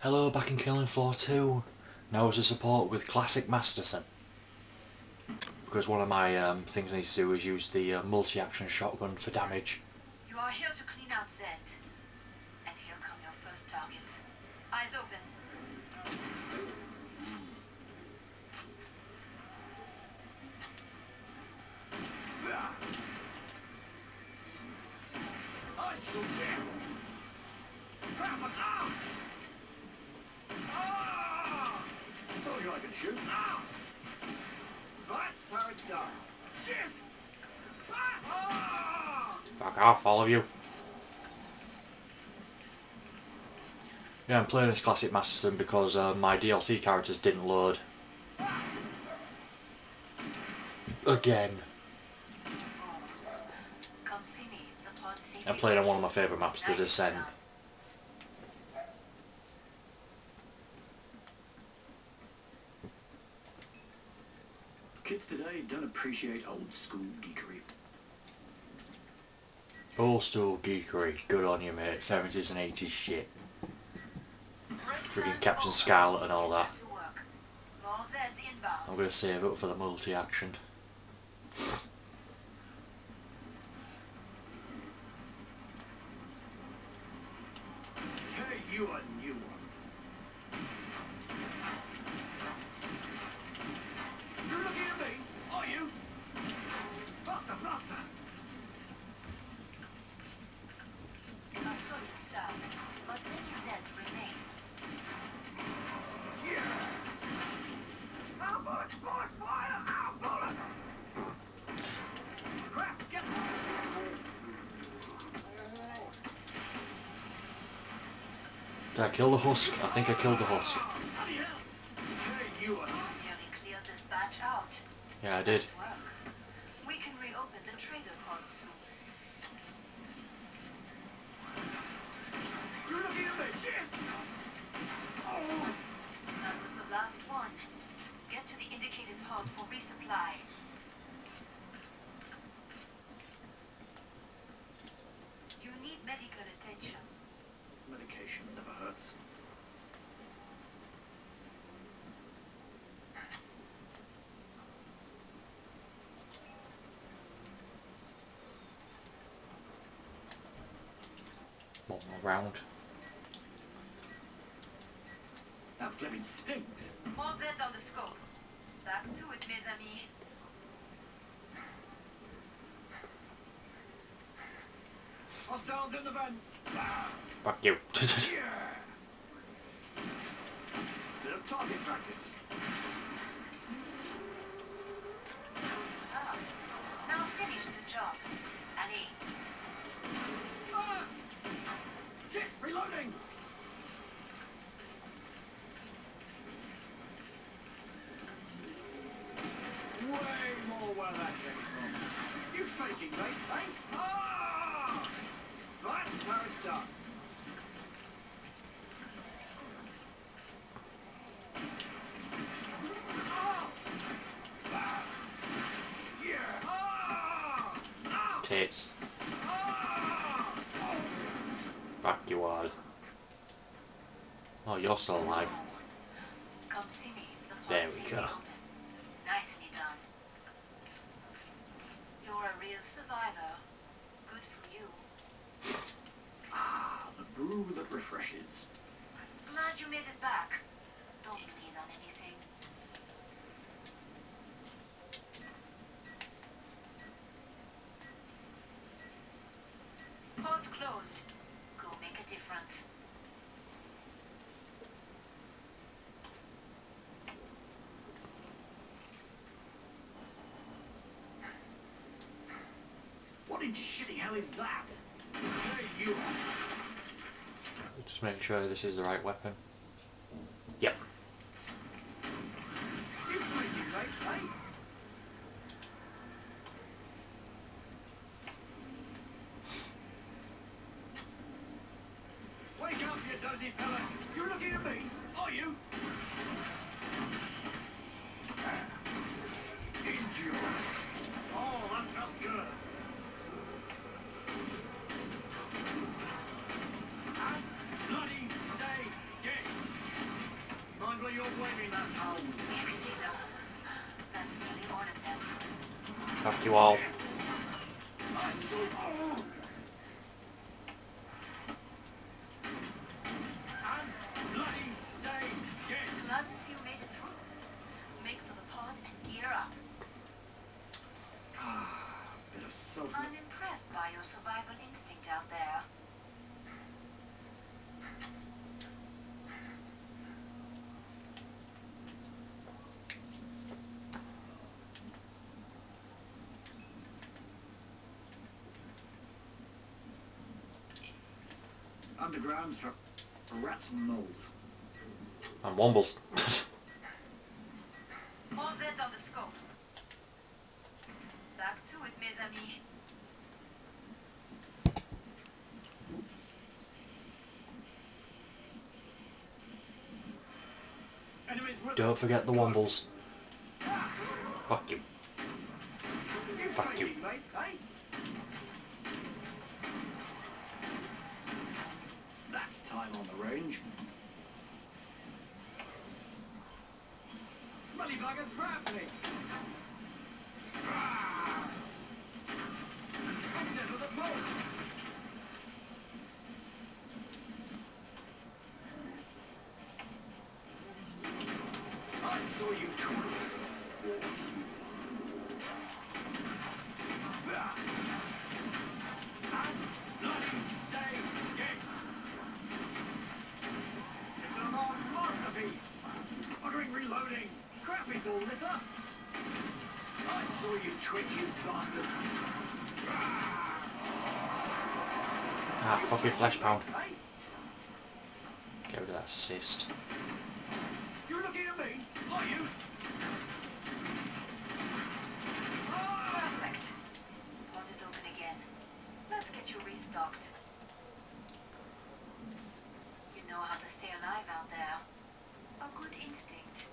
Hello, back in Killing Floor 2. Now as a support with Classic Masterson. Because one of my things I need to do is use the multi-action shotgun for damage. You are here to clean out Zeds. And here come your first targets. Eyes open. Thought you I could shoot. That's how it's done. Shit! Fuck off, all of you. Yeah, I'm playing as Classic Masterson because my DLC characters didn't load. Again. Come see me. The pod I played on one of my favourite maps, The Descent. Kids today don't appreciate old school geekery. Old school geekery, good on you mate, 70s and 80s shit. Freaking Captain Scarlet and all that. More Zeds inbound. I'm going to save it for the multi-action. Tell you a new one. You're looking at me, are you? Faster, faster! A solid start, but many Zeds remain. Yeah! Our bullets, bullet, fire! Our bullet! Crap, get Did I kill the husk? I think I killed the husk. Bloody hell! Tell you a... Nearly cleared this batch out. Yeah, I did. Nice work. We can reopen the trader pod soon. You're looking at me, shit! Oh! That was the last one. Get to the indicated pod for resupply. You need medical attention. Medication never hurts. One more round. That flipping stinks. More Zeds on the scope. Back to it, mes amis. Hostiles in the vents. Ah, Fuck you. yeah! Bit of target practice. Ah, now finish the job. Allez. Ah! Shit, reloading! Way more where that came from. You faking, mate, eh? Ah! That's how it's done. Ah! Ah! Yeah! Ah! Ah! Tits. Ah! Oh! Fuck you all. Oh, you're still alive. Come see me. The pod There we seat go. open. Nicely done. You're a real survivor. Good for you. Ah, the brew that refreshes. Glad you made it back. Don't lean on anything. Pod closed. Go make a difference. What in shitty hell is that? Hey, you! Just make sure this is the right weapon. Yep. You faking, mate, eh? Wake up, you dozy fella! You're looking at me, are you? Enjoy. Oh, that felt good. And bloody stay dead. blaming that hole. Excellent. That's nearly all of them. Fuck you all. I'm so... Oh! And bloody stay dead. Glad to see you made it through. Make for the pod and gear up. Bit of self... I'm impressed by your survival instinct out there. Undergrounds for rats and moles. And wombles. All Z on the scope. Back to it, mes amis. Enemies with Don't us. forget the wombles. Fuck you. You Fuck you. faking, mate, eh? That's time on the range. Smelly buggers grabbed me. Ah! I'm dead with a pulse. I saw you too. Ah! And bloody stay dead. It's an alarm masterpiece. Buggering reloading. Crap is all lit up. I saw you twitch, you bastard. Ah, fucking flesh pound. Hey, Get rid of that cyst. you looking at me? Are you? Ah! Perfect. Pod is open again. Let's get you restocked. You know how to stay alive out there. A good instinct.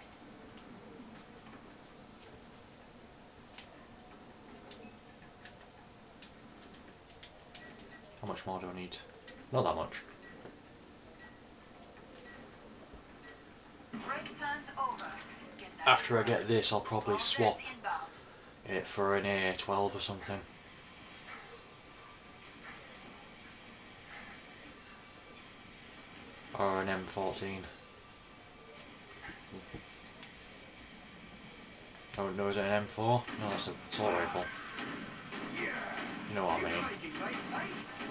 How much more do I need? Not that much. Break time's over. Get that After I inbound. get this, I'll probably All swap Z's inbound. it for an A12 or something. Or an M14. Oh, no, is it an M4? No, that's a assault rifle. You know what I mean. Faking, mate, eh?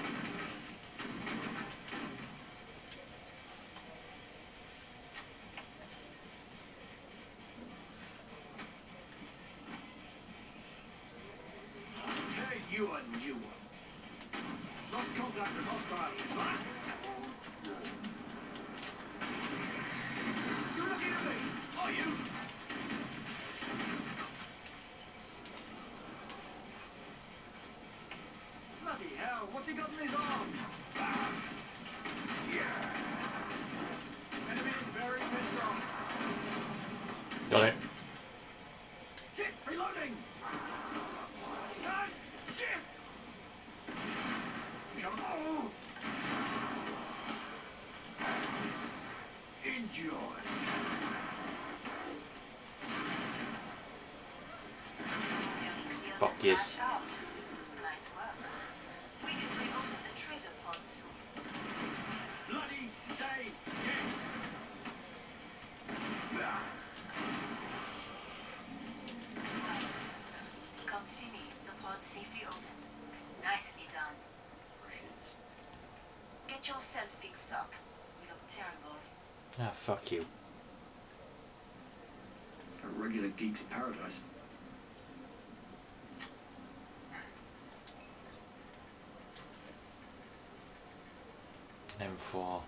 Tear you a new one. Lost contact with hostile. Huh? You looking at me? Are you? Bloody hell, what's he got in his arms? Ah. Yeah. Enemy is very pissed off. Got it. Shit, reloading! God, shit! Come on! Enjoy. Fuck yes. Out. Nice work. We can reopen the trader pod soon. Bloody stay dead! Ah. Come see me. The pod's safely open. Nicely done. Get yourself fixed up. You look terrible. Ah, fuck you. A regular geek's paradise. M4.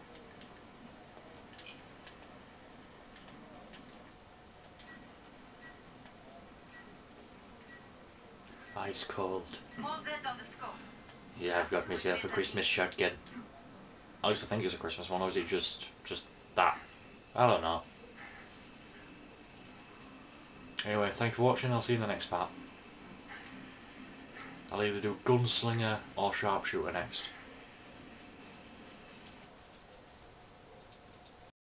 Ice cold. All Z on the scope. Yeah, I've got myself a Christmas shotgun. At least I think it's a Christmas one, or is it just that? I don't know. Anyway, thank you for watching, I'll see you in the next part. I'll either do gunslinger or sharpshooter next.